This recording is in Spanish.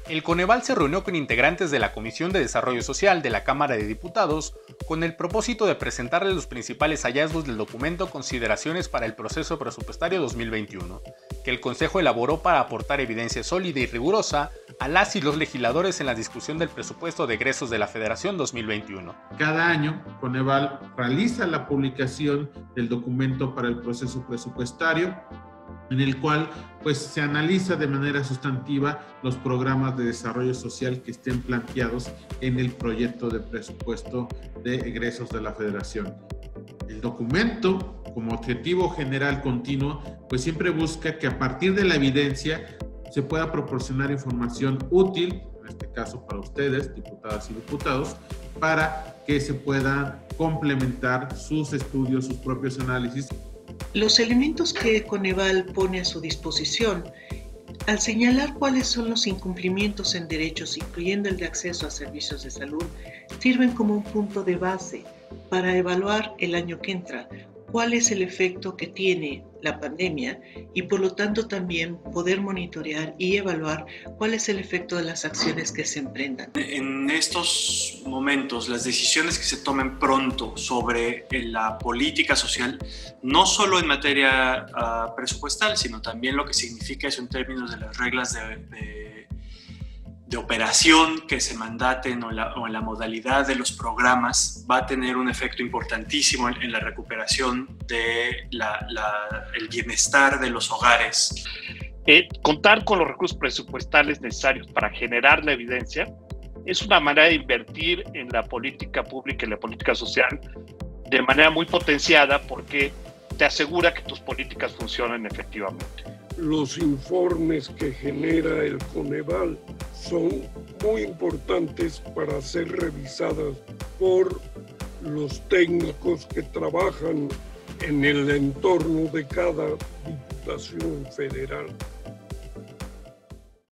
El Coneval se reunió con integrantes de la Comisión de Desarrollo Social de la Cámara de Diputados con el propósito de presentarles los principales hallazgos del documento Consideraciones para el Proceso Presupuestario 2021, que el Consejo elaboró para aportar evidencia sólida y rigurosa a las y los legisladores en la discusión del presupuesto de egresos de la Federación 2021. Cada año, Coneval realiza la publicación del documento para el proceso presupuestario, en el cual pues se analiza de manera sustantiva los programas de desarrollo social que estén planteados en el proyecto de presupuesto de egresos de la Federación. El documento, como objetivo general continuo, pues siempre busca que a partir de la evidencia se pueda proporcionar información útil, en este caso para ustedes, diputadas y diputados, para que se puedan complementar sus estudios, sus propios análisis. Los elementos que Coneval pone a su disposición, al señalar cuáles son los incumplimientos en derechos, incluyendo el de acceso a servicios de salud, sirven como un punto de base para evaluar el año que entra, cuál es el efecto que tiene la pandemia y por lo tanto también poder monitorear y evaluar cuál es el efecto de las acciones que se emprendan. En estos momentos, las decisiones que se tomen pronto sobre la política social, no solo en materia presupuestal, sino también lo que significa eso en términos de las reglas de operación que se mandaten o en la modalidad de los programas, va a tener un efecto importantísimo en la recuperación del bienestar de los hogares. Contar con los recursos presupuestales necesarios para generar la evidencia es una manera de invertir en la política pública y la política social de manera muy potenciada, porque te asegura que tus políticas funcionan efectivamente. Los informes que genera el Coneval son muy importantes para ser revisadas por los técnicos que trabajan en el entorno de cada diputación federal.